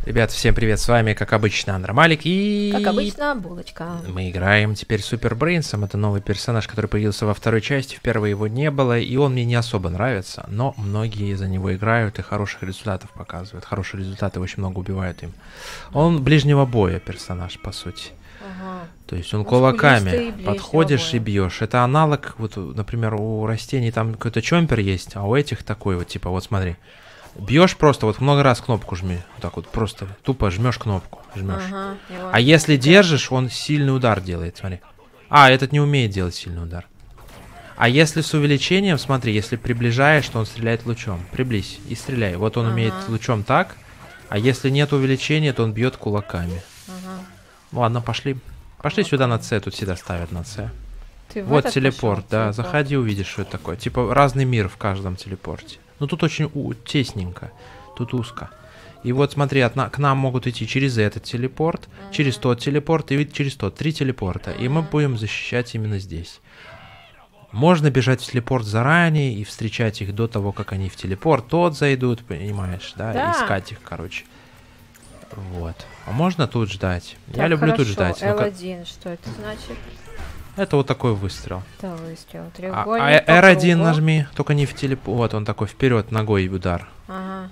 Ребят, всем привет, с вами, как обычно, Андромалик и... Как обычно, булочка. Мы играем теперь Супер Брейнсом, это новый персонаж, который появился во второй части, в первой его не было, и он мне не особо нравится, но многие за него играют и хороших результатов показывают, хорошие результаты, очень много убивают им. Он ближнего боя персонаж, по сути. Ага. То есть он кулаками ближнего подходишь боя. и бьешь. Это аналог, вот, например, у растений там какой-то чомпер есть, а у этих такой вот, типа, вот смотри. Бьешь просто, вот много раз кнопку жми. Вот так вот, просто тупо жмешь кнопку. Жмешь. Ага, А если держишь, он сильный удар делает, смотри. А, этот не умеет делать сильный удар. А если с увеличением, смотри, если приближаешь, то он стреляет лучом. Приблизь и стреляй. Вот он умеет лучом так. А если нет увеличения, то он бьет кулаками. Ладно, пошли. Пошли сюда на С, тут всегда ставят на С. Вот телепорт, да. Заходи, увидишь, что это такое. Типа разный мир в каждом телепорте. Ну тут очень тесненько, тут узко. И вот смотри, к нам могут идти через этот телепорт, через тот телепорт и через тот. 3 телепорта. И мы будем защищать именно здесь. Можно бежать в телепорт заранее и встречать их до того, как они в телепорт тот зайдут, понимаешь, да? И искать их, короче. Вот. А можно тут ждать. Так, я люблю тут ждать. L1, что это значит? Это вот такой выстрел. Это выстрел. Треугольник. R1 нажми, только не в телепорт. Вот он такой вперед ногой удар. Ага.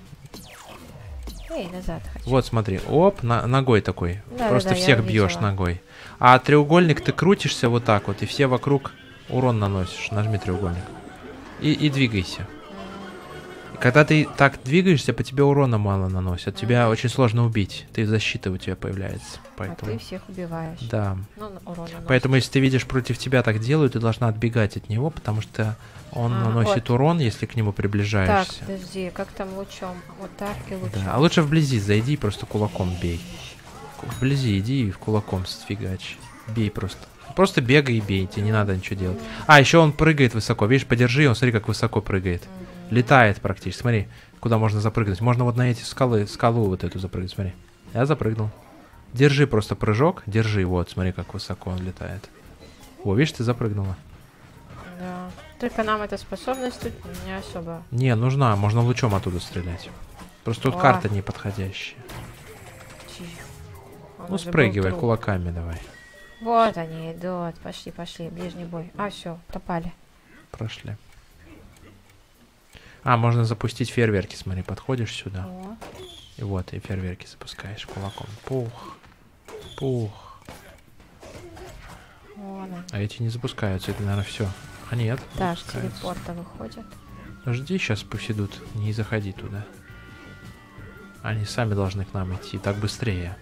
Эй, назад хочу. Вот смотри, оп, ногой такой. Да, просто да, всех бьешь ногой. А треугольник ты крутишься вот так вот, и все вокруг урон наносишь. Нажми треугольник. И двигайся. Когда ты так двигаешься, по тебе урона мало наносят. Тебя очень сложно убить. Защита у тебя появляется. Поэтому... А ты всех убиваешь. Да. Поэтому, если ты видишь, против тебя так делают, ты должна отбегать от него, потому что он наносит урон, если к нему приближаешься. Так, подожди, как там лучом? Вот так и лучом. Да. А лучше вблизи зайди и просто кулаком бей. Вблизи иди и в кулаком сфигач. Бей просто. Просто бегай и бей, тебе не надо ничего делать. А, еще он прыгает высоко. Видишь, подержи, он смотри, как высоко прыгает. Летает практически. Смотри, куда можно запрыгнуть. Можно вот на эти скалу вот эту запрыгнуть. Смотри. Я запрыгнул. Держи просто прыжок. Держи, вот, смотри, как высоко он летает. О, видишь, ты запрыгнула. Да. Только нам эта способность тут не особо. Не, нужна. Можно лучом оттуда стрелять. Просто тут карта неподходящая. Ну, спрыгивай кулаками давай. Вот они идут. Пошли, пошли. Ближний бой. А, все, пропали. Прошли. А, можно запустить фейерверки, смотри, подходишь сюда. О. И вот, и фейерверки запускаешь кулаком. Пух. Пух. А эти не запускаются, это, наверное, все. А нет. Да, с телепорта выходят. Жди, сейчас пусть идут. Не заходи туда. Они сами должны к нам идти, так быстрее.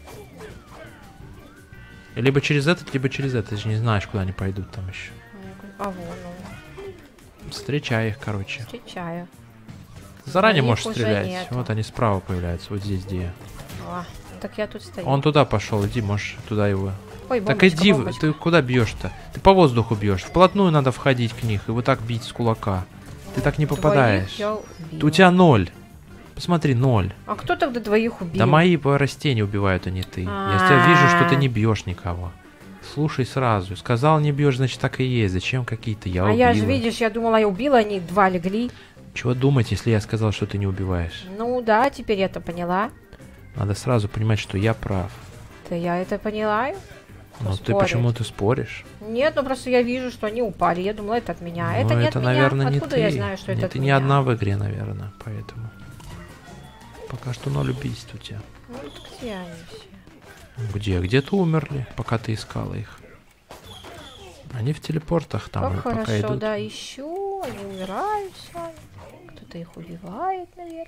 Либо через этот, либо через это. Ты же не знаешь, куда они пойдут там еще. А вон он. Встречай их, короче. Встречаю. Заранее можешь стрелять. Вот они справа появляются. Вот здесь где. О, так я тут стою. Он туда пошел, иди, можешь туда его. Ой, так иди, ты куда бьешь-то? Ты по воздуху бьешь. Вплотную надо входить к них и вот так бить с кулака. Ты так не попадаешь. У тебя 0. Посмотри, 0. А кто тогда двоих убил? Да мои по растения убивают, а не ты. Я тебя вижу, что ты не бьешь никого. Слушай сразу. Сказал, не бьешь, значит так и есть. Зачем какие-то? Я убила. Я же, видишь, я думала, я убила, они 2 легли. Чего думать, если я сказал, что ты не убиваешь? Ну да, теперь я это поняла. Надо сразу понимать, что я прав. Да я это поняла. Но ты почему-то споришь? Нет, ну просто я вижу, что они упали. Я думала, это от меня. Ну, это не это, от наверное, меня. не Откуда ты. я знаю, что это от ты меня? не одна в игре, наверное, поэтому. Пока что 0 убийств у тебя. Ну, где они все? Где? Где-то умерли, пока ты искала их. Они в телепортах там, как пока хорошо, идут. да, ищу, они умирают сами. Кто-то их убивает, наверное.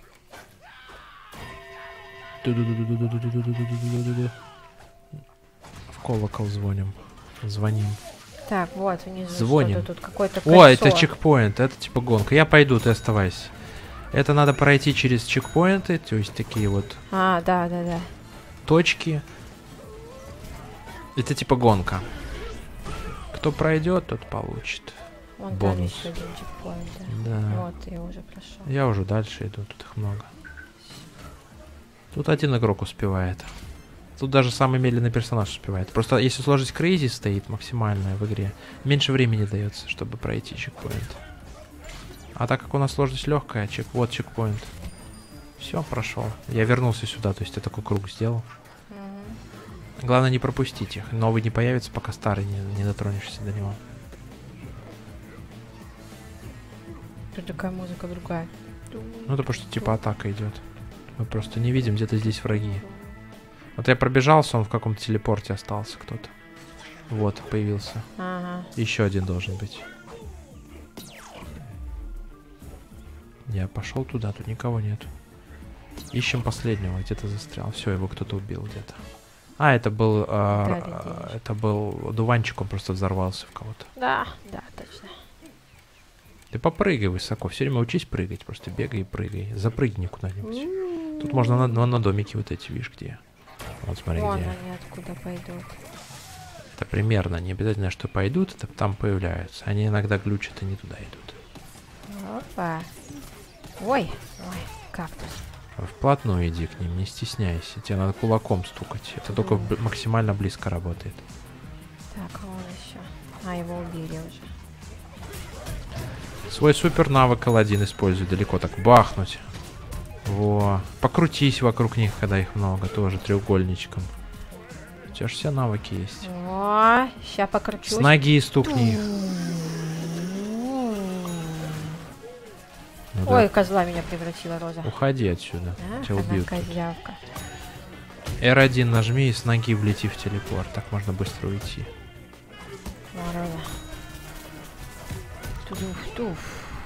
В колокол звоним. Звоним. Так, вот, внизу звоним. тут какой-то кольцо. О, это чекпоинт, это типа гонка. Я пойду, ты оставайся. Это надо пройти через чекпоинты, то есть такие вот да. точки. Это типа гонка. Кто пройдет, тот получит. Вон бонус. там еще один чекпоинт, да. Вот, я уже прошел. Я уже дальше иду, тут их много. Тут один игрок успевает. Тут даже самый медленный персонаж успевает. Просто если сложность крейзи стоит максимальная в игре, меньше времени дается, чтобы пройти чекпоинт. А так как у нас сложность легкая, вот чекпоинт. Все, прошел. Я вернулся сюда, то есть я такой круг сделал. Угу. Главное не пропустить их. Новый не появится, пока старый не дотронешься до него. Тут такая музыка другая. Ну, это потому что типа атака идет. Мы просто не видим, где-то здесь враги. Вот я пробежался, он в каком-то телепорте остался кто-то. Вот, появился. Ага. Еще один должен быть. Я пошел туда, тут никого нету. Ищем последнего, где-то застрял. Все, его кто-то убил где-то. А, это был... это был дуванчик, он просто взорвался в кого-то. Да, да, точно. Ты попрыгай высоко, все время учись прыгать, просто бегай и прыгай. Запрыгни куда-нибудь. Тут можно на домики вот эти, видишь, где. Вот смотри, Вон где. они откуда пойдут. Это примерно, не обязательно, что пойдут, это там появляются. Они иногда глючат и не туда идут. Опа. Ой, ой, кактус. Вплотную иди к ним, не стесняйся. Тебе надо кулаком стукать. Это только максимально близко работает. Так, а он еще. А, его убили уже. Свой супер навык L1 используй далеко так бахнуть. Во. Покрутись вокруг них, когда их много, тоже треугольничком. У тебя же все навыки есть. О, сейчас покручусь. С ноги стукни их. Ну, Ой, да. козла меня превратила Роза. Уходи отсюда. Ах, Тебя она убьют. козявка. R1 нажми и с ноги влети в телепорт. Так можно быстро уйти. О, Роза. Туф-туф.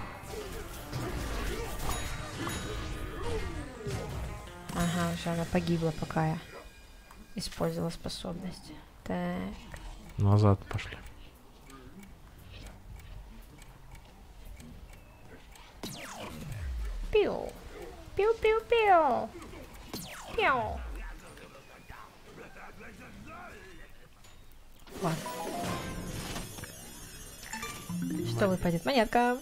Ага, уже она погибла, пока я использовала способность. Так. Назад пошли. Пиу. Пиу-пиу-пиу. Пиу. Ладно. Что выпадет? Монетка.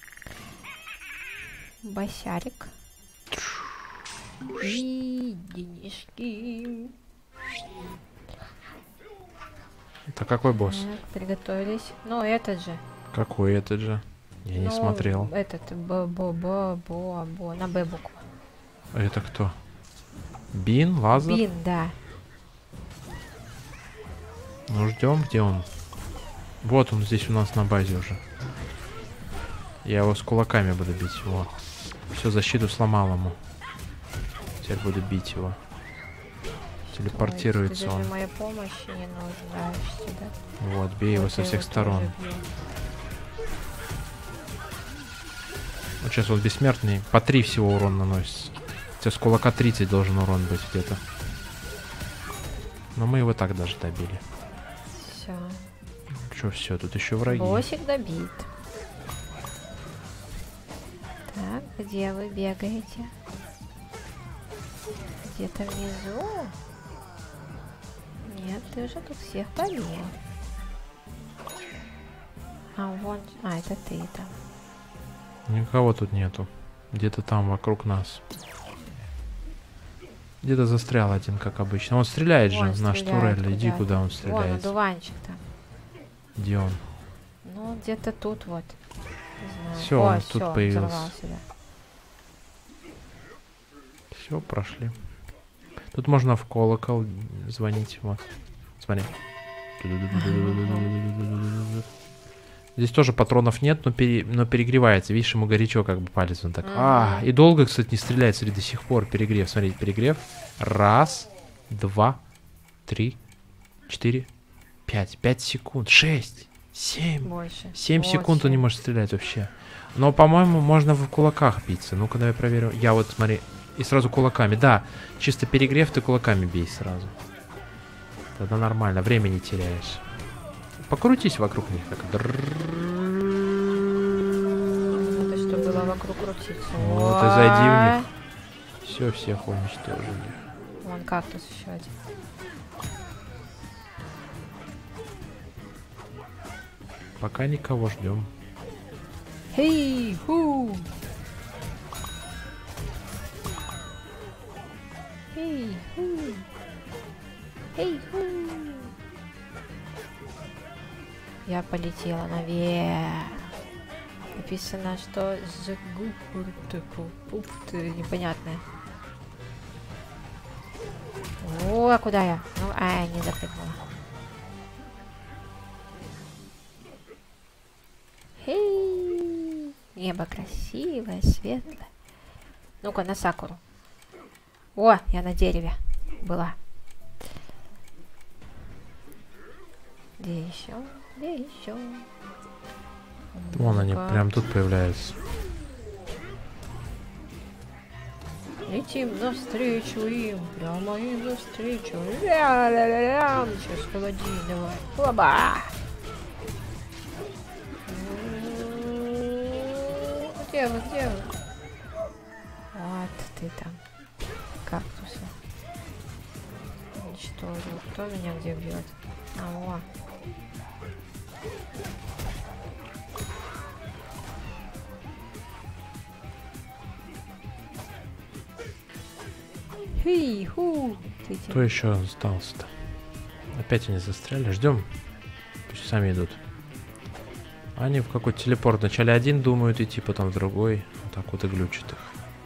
Босярик. И денежки. Это какой босс? Так, приготовились. Ну, этот же. Какой этот же? Я не Ну, смотрел. Этот, бо, на Б букву. А это кто? Бин? Лазер? Бин, да. Ну, ждем, где он? Вот он здесь у нас на базе уже. Я его с кулаками буду бить. Вот. Все, защиту сломал ему. Теперь буду бить его. Телепортируется Ой, он. даже моя помощь не нужна сюда. Вот, бей его Вот со я всех его сторон. тоже бью. Вот сейчас он бессмертный. По 3 всего урон наносится. Хотя с кулака 30 должен урон быть где-то. Но мы его так даже добили. Все. Че, все, тут еще враги. Боссик добит. Так, где вы бегаете? Где-то внизу? Нет, ты уже тут всех побил. А вон... А, это ты там. Никого тут нету. Где-то там вокруг нас. Где-то застрял один, как обычно. Он стреляет же, Вон наш стреляет турель. Иди, куда-то. куда он Вон, стреляет. одуванчик там. Где он? Ну, где-то тут вот. Не знаю. Всё, О, он тут всё, появился. взорвался, да. Все, прошли. Тут можно в колокол звонить. Вот. Смотри. Здесь тоже патронов нет, но, но перегревается. Видишь, ему горячо, как бы палец он так. И долго, кстати, не стреляет. Смотри, до сих пор перегрев. Смотрите, перегрев. 1, 2, 3, 4, 5. 5 секунд. 6, 7. Больше. 7 секунд он не может стрелять вообще. Но, по-моему, можно в кулаках биться. Ну-ка, давай проверю. Я вот, смотри, и сразу кулаками. Да, чисто перегрев, ты кулаками бей сразу. Тогда нормально, время не теряешь. Покрутись вокруг них. Так. Это что было вокруг крутиться. Вот, и зайди в них. Все, всех уничтожили. Вон кактус еще один. Пока никого ждем. Хей-ху! Хей-ху! Хей-ху! Я полетела наверх. Написано, что непонятное. О, куда я? Ну, не запрыгнула. Хей! Небо красивое, светлое. Ну-ка, на Сакуру. О, я на дереве была. Где еще? Где еще? Вон они прям тут появляются. Летим навстречу им, прямо им навстречу. Ля-ля-ля-ля. Сейчас холоди, давай. Оба! Где вы, где вы? Вот ты там. Кактусы. Уничтожил. Кто меня где бьет? О. Хи-ху. Кто еще остался-то? Опять они застряли. Ждем. Пусть сами идут. Они в какой-то телепорт. Вначале один думают идти, потом в другой. Вот так вот и глючит их.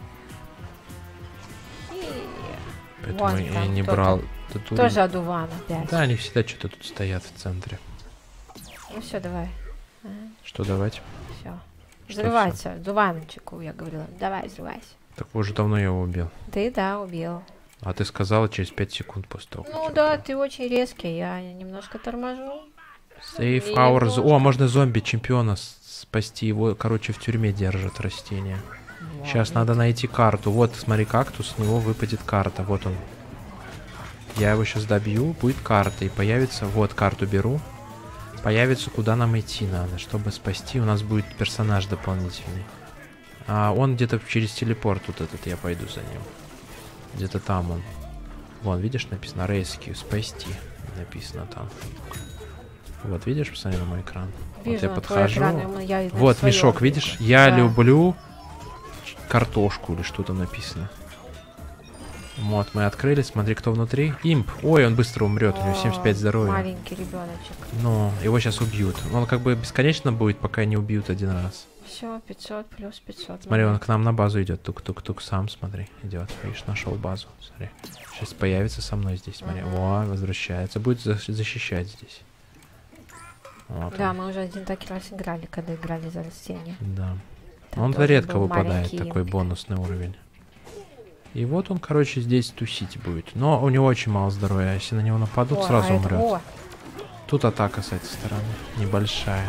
Поэтому Вон я там не кто-то. брал. Тоже одуван опять. Да, они всегда что-то тут стоят в центре. Ну все, давай. Что давать? Все. Что Взрывайся. Дуванчику, я говорила. Давай, взрывайся. Так уже давно я его убил. Ты, да, убил. А ты сказала через 5 секунд после того. как Ну я да, убил. ты очень резкий. Я немножко торможу. Save И our... немножко. О, можно зомби-чемпиона спасти. Его, короче, в тюрьме держат растения. Сейчас Ладно. надо найти карту. Вот, смотри, кактус, с него выпадет карта. Вот он. Я его сейчас добью, будет карта. И появится... Вот, карту беру. Появится, куда нам идти надо. Чтобы спасти, у нас будет персонаж дополнительный. А он где-то через телепорт вот этот, я пойду за ним. Где-то там он. Вон, видишь, написано Rescue, спасти. Написано там. Вот, видишь, посмотри на мой экран. Вижу, вот я на твой подхожу. экран, я на Вот своём мешок, вижу. видишь? Я Да. люблю картошку или что там написано. Вот, мы открыли, смотри, кто внутри. Имп. Ой, он быстро умрет, у него 75 здоровья. Маленький ребеночек. Но его сейчас убьют. Он как бы бесконечно будет, пока не убьют один раз. Все, 500 плюс 500. Смотри, он к нам на базу идет. Тук-тук-тук, сам, смотри, идет. Видишь, нашел базу. Смотри. Сейчас появится со мной здесь. Смотри. О, возвращается. Будет защищать здесь. Вот Да, он. мы уже один так раз играли, когда играли за растения. Да. Там Он-то тоже редко был выпадает, маленький такой имп. бонусный уровень. И вот он, короче, здесь тусить будет. Но у него очень мало здоровья. А если на него нападут, О, сразу а это- умрет. о, Тут атака с этой стороны. Небольшая.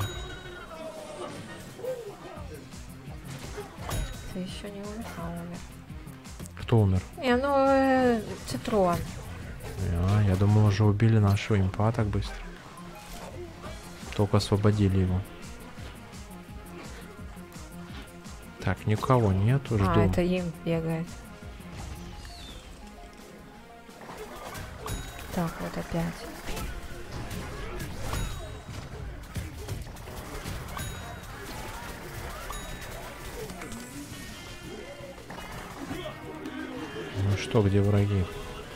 ты еще не умер? А, умер. Кто умер? Цитрон. Я думал, уже убили нашего импа так быстро. Только освободили его. Так, никого нету, жду. А, это им бегает. Так, вот опять. Ну что, где враги?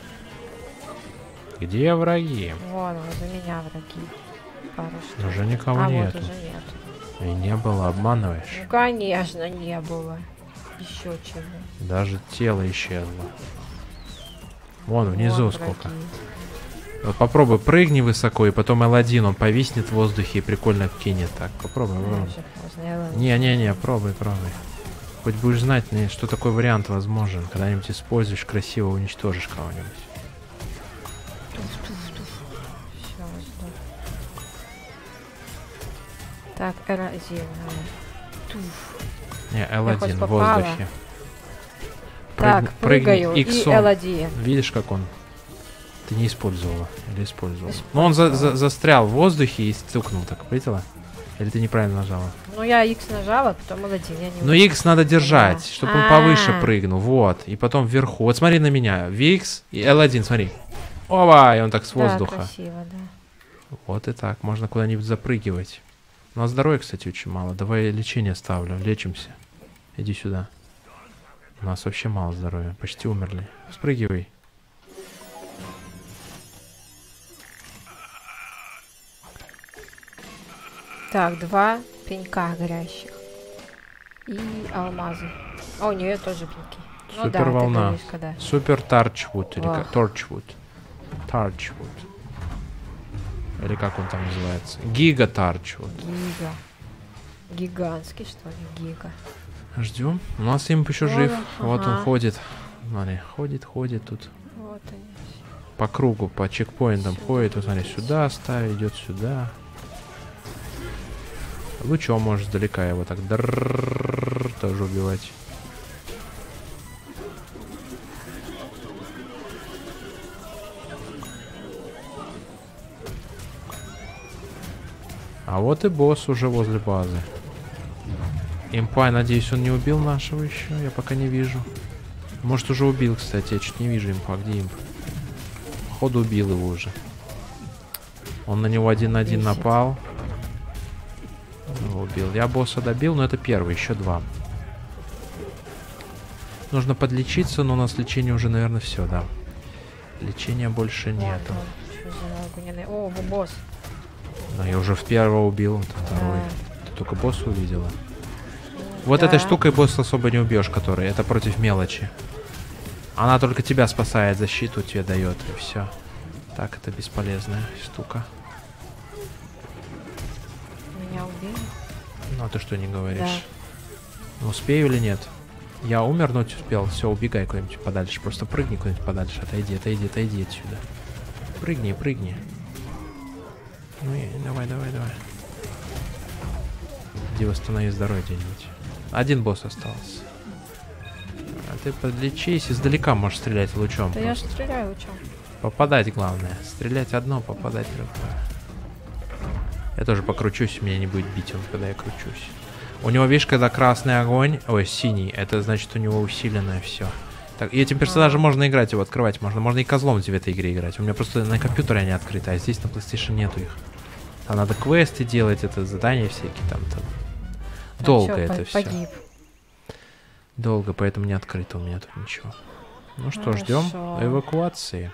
Где враги? Вон, возле меня враги. Пару штук. Уже никого А, нету. вот уже нет. И не было, обманываешь. Ну, конечно, не было. Еще чего. Даже тело исчезло. Вон внизу Вон сколько. враги. Вот попробуй, прыгни высоко, и потом L1, он повиснет в воздухе и прикольно кинет. Так, попробуй. попробуй. Уже возле Эллы. Не, пробуй. Хоть будешь знать, что такой вариант возможен. Когда-нибудь используешь, красиво уничтожишь кого-нибудь. Всё, жду. Так, R1. Туф. Не, хоть L1 в попала. воздухе. Так, прыгаю. И иксом. L1. Видишь, как он? Ты не использовала? Или использовала? Использовала. Ну, он застрял в воздухе и стукнул так, видела? Или ты неправильно нажала? Ну, я X нажала, потом L1. Я не Ну, X надо держать, Да. чтобы он повыше А. прыгнул. Вот. И потом вверху. Вот смотри на меня. VX и L1, смотри. Оба! И он так с Да, воздуха. красиво, да. Вот и так. Можно куда-нибудь запрыгивать. У нас здоровья, кстати, очень мало. Давай лечение ставлю. Лечимся. Иди сюда. У нас вообще мало здоровья. Почти умерли. Спрыгивай. Так, 2 пенька горящих. И алмазы. О, нет, тоже пеньки. Ну Супер да, ты волна. говоришь, когда. Супер Торчвуд. Или Ох. как? Торчвуд. Торчвуд. Или как он там называется? Гига Торчвуд. Гига. Гигантский, что ли? Гига. Ждем. У нас имп еще Вон жив. он, Вот он ага. ходит. Смотри, ходит тут. Вот они. По кругу, по чекпоинтам Сюда. ходит. Вот смотри, сюда ставит, идет сюда. Лучом можешь издалека его так тоже убивать. А вот и босс уже возле базы. Импа, надеюсь, он не убил нашего еще. Я пока не вижу. Может, уже убил, кстати. Я чуть не вижу импа. Где имп? Походу, убил его уже. Он на него 1 на 1 Бесит. напал. Его убил. Я босса добил, но это первый. Еще 2. Нужно подлечиться, но у нас лечение уже, наверное, все, да. Лечения больше нету. Что за огненный? О, босс. Но я уже в первого убил, это второй. Да. Ты только босса увидела. Вот Да. этой штукой босса особо не убьешь, который. Это против мелочи. Она только тебя спасает, защиту тебе дает, и все. Так, это бесполезная штука. Меня убили. Ну, а ты что не говоришь? Да. Ну, успею или нет? Я умернуть успел. Все, убегай куда-нибудь подальше. Просто прыгни куда-нибудь подальше. Отойди отсюда. Прыгни. Ну и давай. Иди восстанови здоровье где-нибудь. Один босс остался. А ты подлечись. Издалека можешь стрелять лучом. Да я просто. же стреляю лучом. Попадать главное. Стрелять одно, попадать другое. Я тоже покручусь, меня не будет бить он, когда я кручусь. У него, видишь, когда красный огонь, ой, синий, это значит у него усиленное все. Так, и этим персонажем можно играть, его открывать можно. Можно и козлом в этой игре играть. У меня просто на компьютере они открыты, а здесь на PlayStation нету их. Там надо квесты делать, это задания всякие там. Долго Всё, это все. Погиб. Долго, поэтому не открыто у меня тут ничего. Ну что, ждем Хорошо. эвакуации.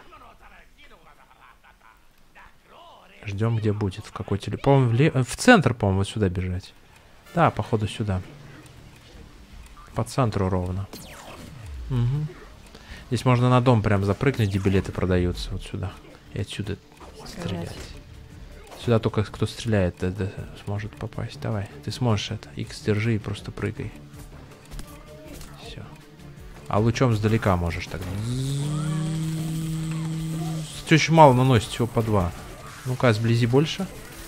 Ждем, где будет, в какой По-моему, в центр, по-моему, вот сюда бежать. Да, походу сюда. По центру ровно. Угу. Здесь можно на дом прям запрыгнуть, где билеты продаются. Вот сюда. И отсюда стрелять. Сюда только кто стреляет, сможет попасть. Давай, ты сможешь это. X держи и просто прыгай. Все. А лучом сдалека можешь так. Очень мало наносит, всего по 2. Ну-ка, сблизи больше.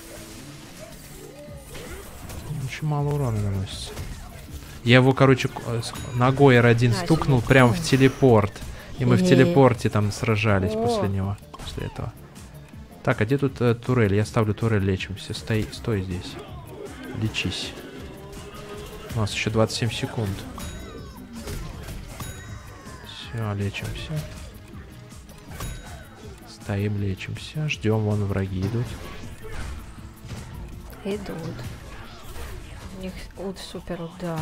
Очень мало урона наносится. Я его, короче, ногой R1 стукнул прямо в телепорт. И мы в телепорте там сражались после него. После этого. Так, а где тут турель? Я ставлю турель, лечимся. Стой здесь. Лечись. У нас еще 27 секунд. Все, лечимся. Стоим, лечимся. Ждем, вон враги идут. Идут. У них супер удар.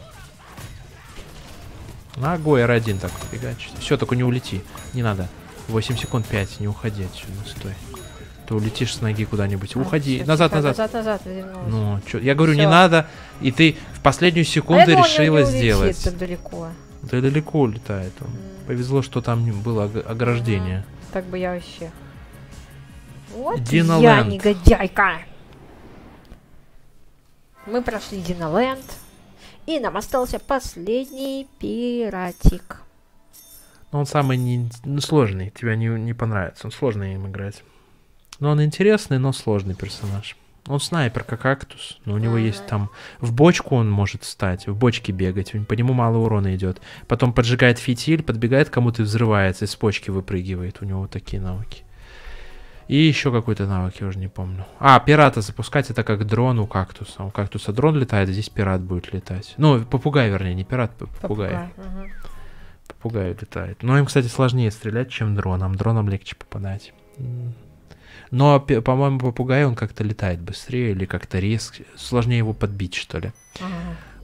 Ногой R1 так фигачит. Все, только не улети. Не надо. 8 секунд 5. Не уходи отсюда. Стой. Ты улетишь с ноги куда-нибудь. Уходи. Всё, назад. вернулась. Ну, чё? Я говорю, Всё. не надо. И ты в последнюю секунду решила сделать. Так далеко. Да далеко улетает он. Повезло, что там было ограждение. Так бы я вообще. Вот Диноленд. я негодяйка. Мы прошли Диноленд. И нам остался последний пиратик. Но он самый сложный. Тебе не понравится. Он сложный им играть. Но он интересный, но сложный персонаж. Он снайпер, как кактус. Но у него есть там... В бочку он может встать, в бочке бегать. По нему мало урона идет. Потом поджигает фитиль, подбегает к кому-то и взрывается. Из почки выпрыгивает. У него вот такие навыки. И еще какой-то навык, я уже не помню. А, пирата запускать, это как дрон у кактуса. У кактуса дрон летает, а здесь пират будет летать. Ну, попугай, вернее, не пират, попугай. Попугай летает. Но им, кстати, сложнее стрелять, чем дроном. Дроном легче попадать. Но, по-моему, попугай, он как-то летает быстрее или как-то резко. Сложнее его подбить, что ли.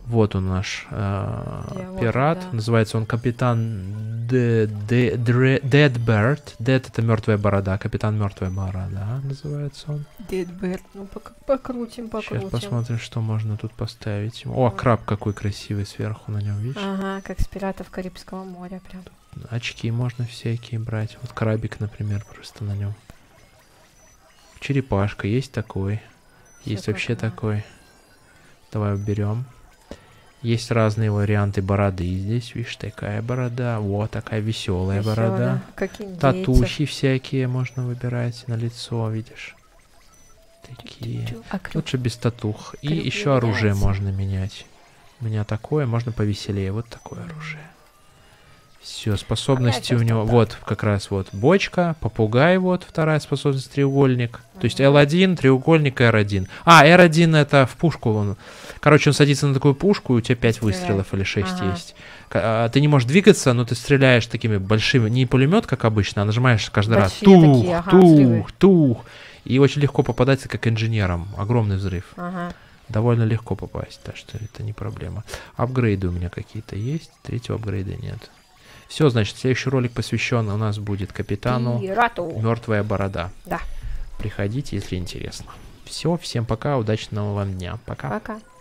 Вот он наш вот пират. он, да. Называется он капитан Deadbird. Dead — это мертвая борода. Капитан мертвая борода называется он. Deadbird. Ну, покрутим. Сейчас посмотрим, что можно тут поставить. О, краб какой красивый сверху на нем, видишь? Ага, как с пиратов Карибского моря прям. Очки можно всякие брать. Вот крабик, например, просто на нем. Черепашка есть такой. Есть вообще такой. Давай уберем. Есть разные варианты бороды. Здесь, видишь, такая борода. Вот такая веселая борода. Татухи всякие можно выбирать на лицо, видишь. Такие. Лучше без татух. И еще оружие можно менять. У меня такое, можно повеселее. Вот такое оружие. Все, способности у него. Вот, как раз вот бочка, попугай, вот вторая способность, треугольник. То есть L1, треугольник, R1. А, R1 это в пушку. Короче, он садится на такую пушку, и у тебя 5 выстрелов или 6 есть. Ты не можешь двигаться, но ты стреляешь такими большими. Не пулемет, как обычно, а нажимаешь каждый раз. Тух. И очень легко попадаться, как инженером. Огромный взрыв. Довольно легко попасть, так что это не проблема. Апгрейды у меня какие-то есть. Третьего апгрейда нет. Все, значит, следующий ролик посвящен у нас будет капитану Мертвая борода. Да. Приходите, если интересно. Все, всем пока, удачного вам дня. Пока. Пока.